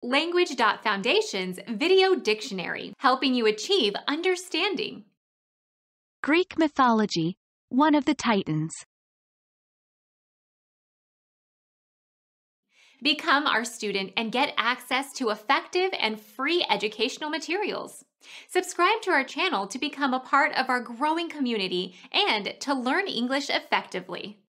Language.Foundation's Video Dictionary, helping you achieve understanding. Greek mythology, one of the Titans. Become our student and get access to effective and free educational materials. Subscribe to our channel to become a part of our growing community and to learn English effectively.